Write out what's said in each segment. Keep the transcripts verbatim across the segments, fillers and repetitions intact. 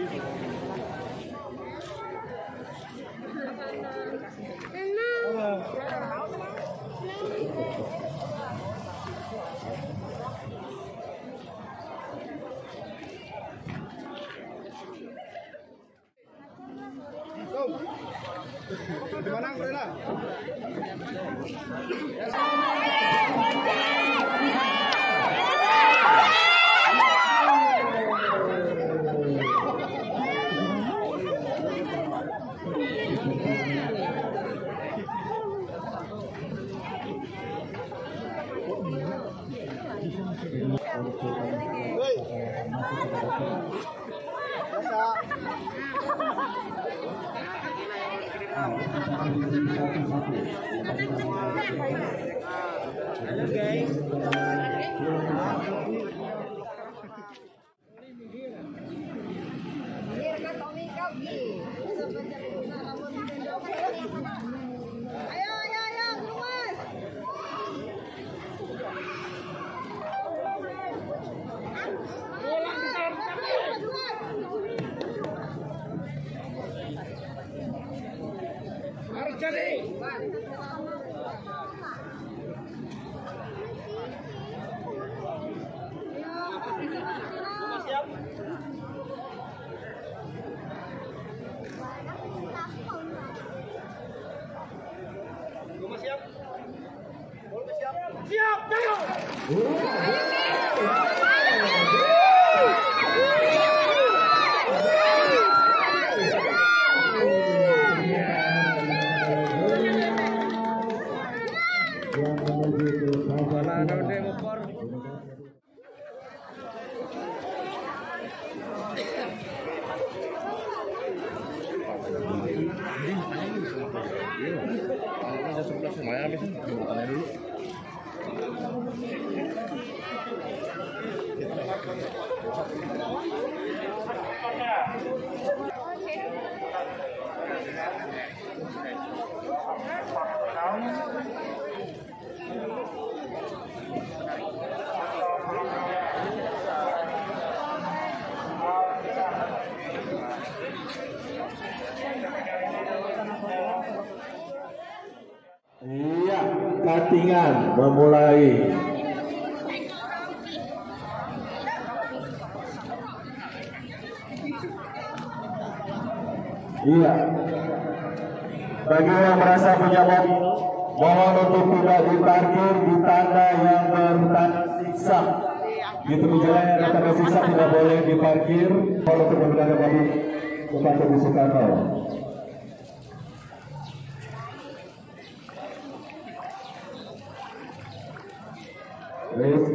Gimana, Brela? Halo guys. Ayo, ayo, ayo, keluar. Harus cari. Siap. Siap, ayo. Semuanya habis makannya dulu. Iya, Katingan memulai. Iya. Bagi yang merasa punya mobil, mohon untuk tidak diparkir di tanda yang bertanda siksa. Di tepi jalan yang ada tanda siksa tidak boleh diparkir. Mohon untuk menggunakan mobil Bapak Teguh Soekarno. Please.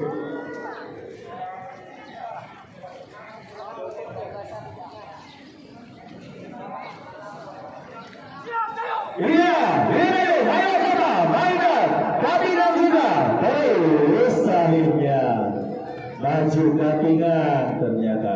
Iya, ini, ayo kita mainan, Katingan sudah, terus akhirnya maju Katingan ternyata.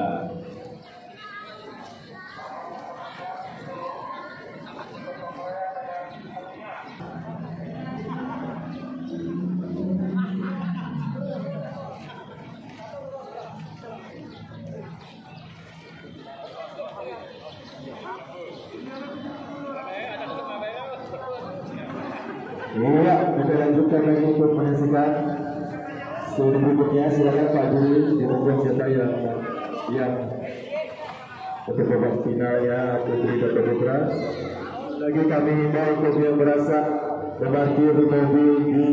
Iya, kita lanjutkan lagi untuk menyaksikan studi berikutnya. Silakan Pak Juri ditunggu siapa yang yang untuk babak finalnya Putri Dr. Putra. Lagi kami himbau untuk yang merasa memarkir mobil di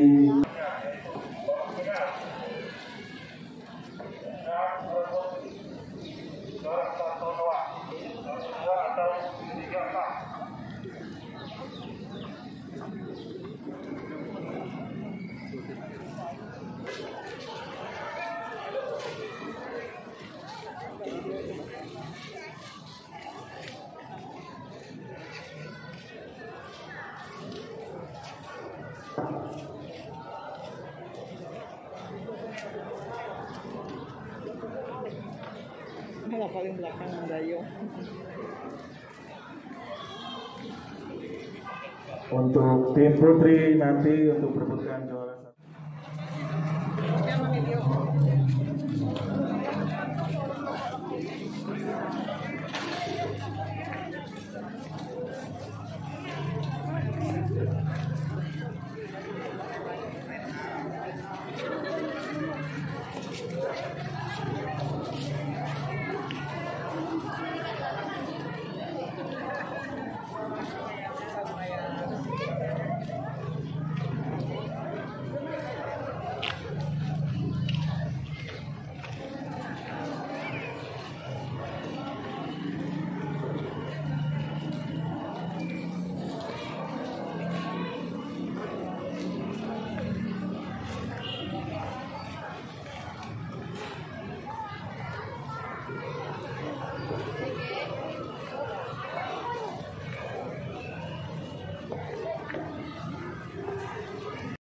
Malah paling belakang mendayung. untuk tim putri nanti untuk perebutkan juara satu. Video.